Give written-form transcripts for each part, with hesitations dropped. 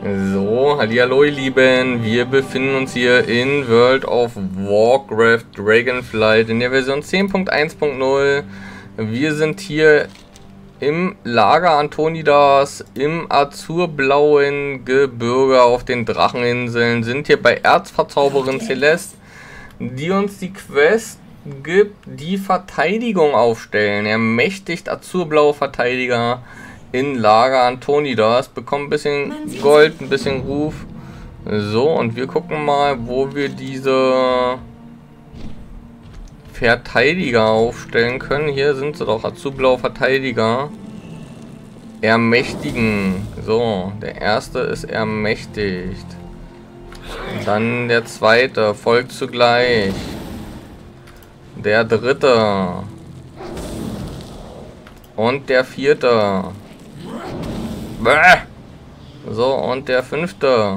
So, hallihallo ihr Lieben, wir befinden uns hier in World of Warcraft Dragonflight in der Version 10.1.0. Wir sind hier im Lager Antonidas im azurblauen Gebirge auf den Dracheninseln, sind hier bei Erzverzauberin Celeste, die uns die Quest gibt, die Verteidigung aufstellen. Ermächtigt azurblaue Verteidiger in Lager Antonidas, bekommen ein bisschen Gold, ein bisschen Ruf. So, und wir gucken mal, wo wir diese Verteidiger aufstellen können. Hier sind sie doch, azurblaue Verteidiger. Ermächtigen. So, der erste ist ermächtigt. Dann der zweite, folgt zugleich. Der dritte. Und der vierte. So, und der fünfte.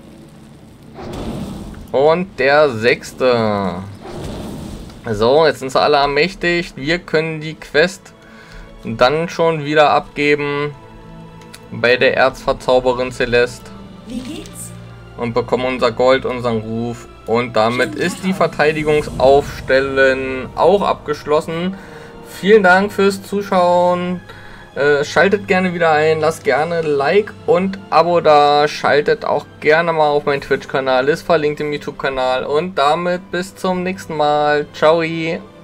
Und der sechste. So, jetzt sind sie alle ermächtigt. Wir können die Quest dann schon wieder abgeben bei der Erzverzauberin Celeste. Wie geht's? Und bekommen unser Gold, unseren Ruf. Und damit ist die Verteidigungsaufstellen auch abgeschlossen. Vielen Dank fürs Zuschauen. Schaltet gerne wieder ein, lasst gerne Like und Abo da. Schaltet auch gerne mal auf meinen Twitch-Kanal, ist verlinkt im YouTube-Kanal. Und damit bis zum nächsten Mal. Ciao.